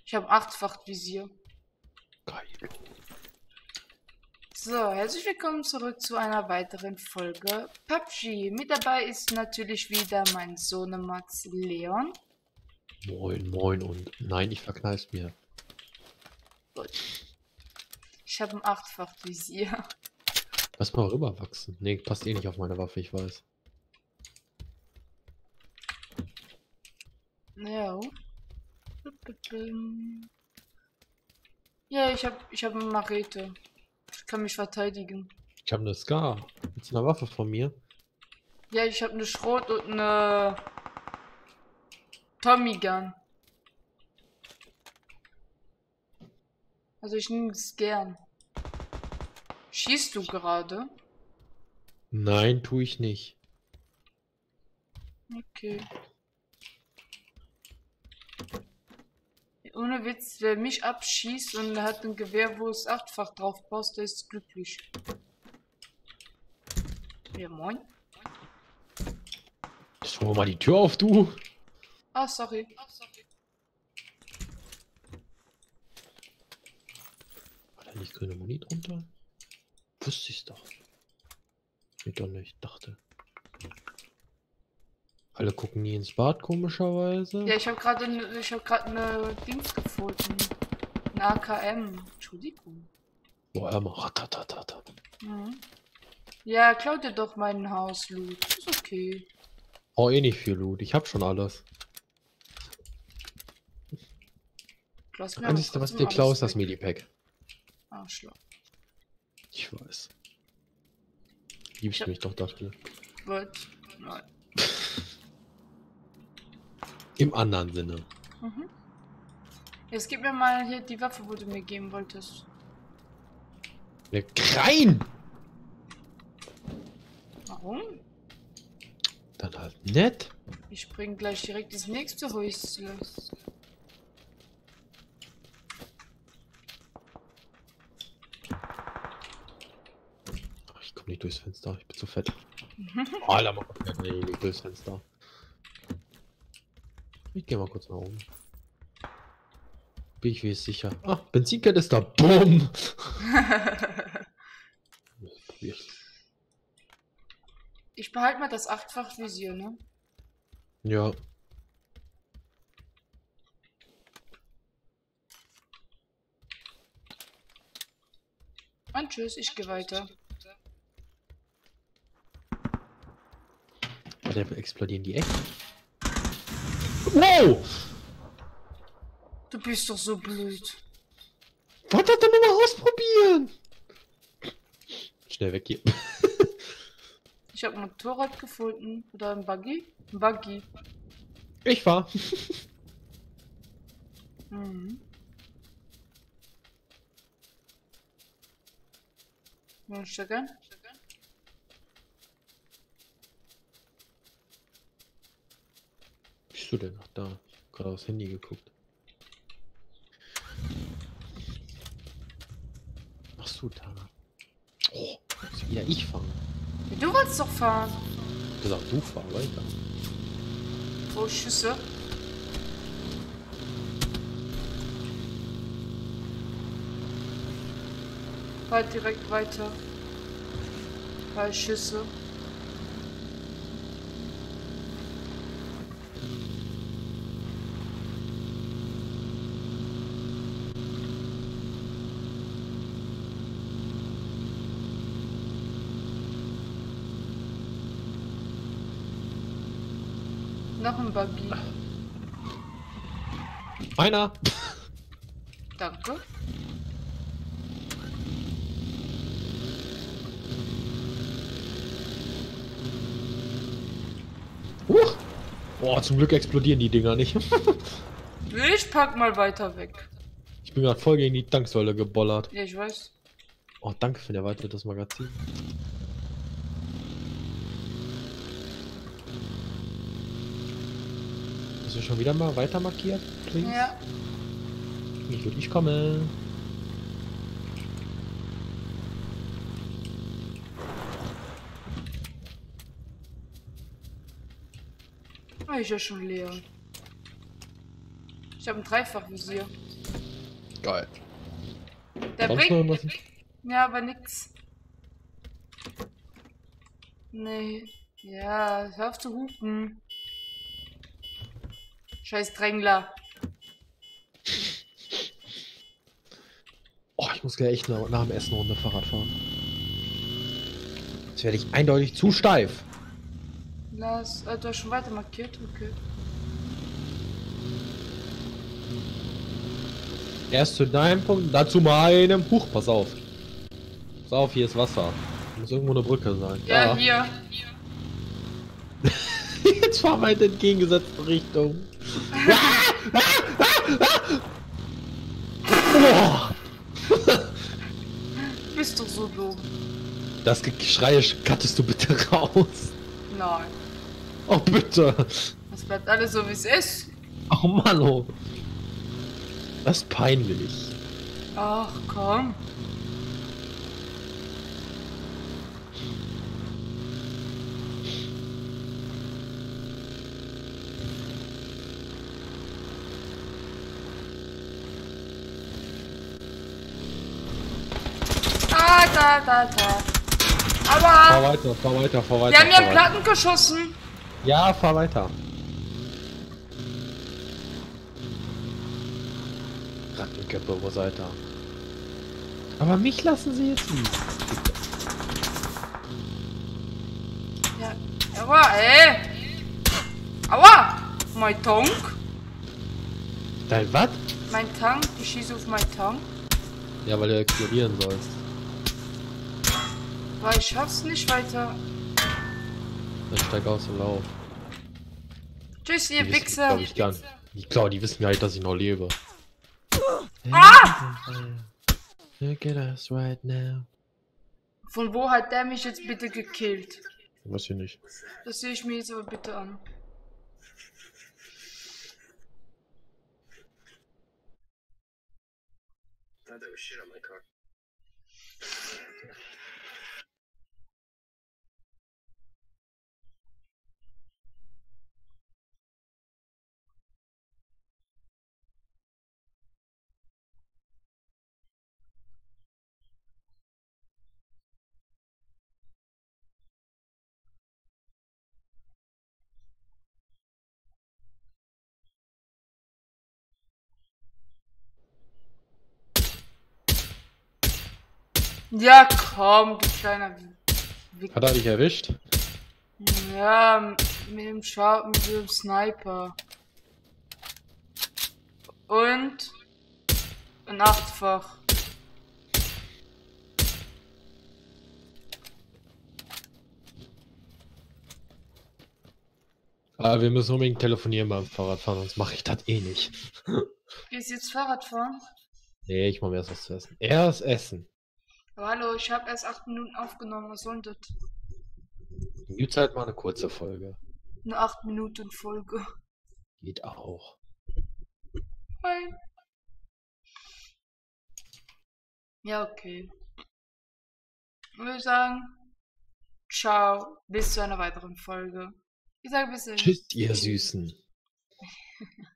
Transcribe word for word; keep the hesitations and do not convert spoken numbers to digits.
Ich habe achtfach Visier. Geil. So, herzlich willkommen zurück zu einer weiteren Folge P U B G. Mit dabei ist natürlich wieder mein Sohnematz Leon. Moin, moin und nein, ich verkneif's mir. Gut. Ich habe ein achtfach Visier. Lass mal rüberwachsen. Nee, passt eh nicht auf meine Waffe, ich weiß. Ja. Ja, ich habe ich habe eine Machete. Ich kann mich verteidigen. Ich habe eine Scar. Mit einer Waffe von mir. Ja, ich habe eine Schrot und eine Tommy Gun. Also ich nehme es gern. Schießt du gerade? Nein, tue ich nicht. Okay. Ohne Witz, wer mich abschießt und hat ein Gewehr, wo es achtfach drauf passt, der ist glücklich. Ja, moin. Jetzt hol mal die Tür auf, du. Ah, sorry. War da nicht grüne Muni drunter? Wusste ich's doch. Nee, doch nicht, dachte. Alle gucken nie ins Bad, komischerweise. Ja, ich habe gerade ich habe gerade eine Dings gefunden. Ein A K M. Entschuldigung. Boah, hör mal. Ratatatata. Mhm. Ja, klaut dir doch meinen Hausloot. Ist okay. Oh, eh nicht viel Loot. Ich hab schon alles. Klaus Das mir aber Einzige, was trotzdem dir klaust, ist alles das weg. Medipack. Arschloch. Ich weiß. Liebst mich doch dafür. Wird. Nein. Im anderen Sinne. Mhm. Jetzt gib mir mal hier die Waffe, wo du mir geben wolltest. Ne, Krein! Warum? Dann halt nett. Ich spring gleich direkt ins nächste Häuschen. Ach, ich komme nicht durchs Fenster. Ich bin zu fett. Oh, Alter, mach mal nee, nicht durchs Fenster. Ich geh mal kurz nach oben. Bin ich wie sicher. Ah, Benzinkanister. Bumm! Ich behalte mal das achtfach Visier, ne? Ja. Und tschüss, ich gehe weiter. Warte, explodieren die echt? Wow! Du bist doch so blöd. Warte, dann nur mal ausprobieren! Schnell weg hier. Ich habe ein Motorrad gefunden. Oder ein Buggy? Ein Buggy. Ich fahr. Mhm. Ein Stückchen. Bist du denn noch da? Ich hab gerade aufs Handy geguckt. Machst du da? Oh, muss wieder ich fahren. Du wolltest doch fahren. Ich hab gesagt, du fahr weiter. Oh, Schüsse. Fahr direkt weiter. Weil Schüsse. Noch ein Buggy. Einer! Danke. Huch! Boah, zum Glück explodieren die Dinger nicht. Ich pack mal weiter weg. Ich bin gerade voll gegen die Tanksäule gebollert. Ja, ich weiß. Oh, danke für ein erweitertes Magazin. Hast du schon wieder mal weiter markiert, please? Ja. Ich würde nicht kommen. Ah, ich ja schon leer. Ich habe ein Dreifachvisier. Geil. Der Sonst noch bringt. irgendwas? Ja, aber nix. Nee. Ja, hör auf zu hupen. Scheiß Drängler. Oh, ich muss gleich echt nach, nach dem Essen eine Runde Fahrrad fahren. Jetzt werde ich eindeutig zu steif. Lass. Äh, du hast schon weiter markiert, okay. Erst zu deinem Punkt, dann zu meinem. Huch, pass auf. Pass auf, hier ist Wasser. Muss irgendwo eine Brücke sein. Ja, Da. hier. Jetzt fahren wir in die entgegengesetzte Richtung. Boah. Bist du so dumm? Das Geschrei cuttest du bitte raus. Nein. Oh, bitte. Das bleibt alles so, wie es ist. Oh Mann, oh. Das ist peinlich. Ach, komm. Ah, da, da, da. Fahr Aber weiter, fahr weiter, fahr weiter. wir haben ja fahr einen weiter. Platten geschossen. Ja, fahr weiter. Rattenköpfe, wo seid ihr? Aber mich lassen sie jetzt nicht. Ja, aua, ey. Aua. Mein Tank. Dein was? Mein Tank. Ich schieße auf meinen Tank. Ja, weil du explodieren sollst. Weil ich schaff's nicht weiter. Dann steig aus und lauf. Tschüss, ihr Die wissen, Wichser. glaub ich, gar nicht. Die, klar, die wissen gar nicht, dass ich noch lebe. Ah! Look at us right now. Von wo hat der mich jetzt bitte gekillt? Weiß ich nicht. Das sehe ich mir jetzt aber bitte an. Ja, komm, du kleiner Wichser. Hat er dich erwischt? Ja, mit dem Schau mit dem Sniper. Und ein Achtfach. Ah, wir müssen unbedingt telefonieren beim Fahrradfahren, sonst mache ich das eh nicht. Gehst jetzt Fahrrad fahren? Nee, ich mache mir erst was zu essen. Erst essen. Aber hallo, ich habe erst acht Minuten aufgenommen. Was soll das? Gibt's halt mal eine kurze Folge. Eine acht Minuten Folge. Geht auch. Hi. Ja, okay. Ich würde sagen, ciao, bis zu einer weiteren Folge. Ich sage bis dann. Tschüss, ihr Süßen.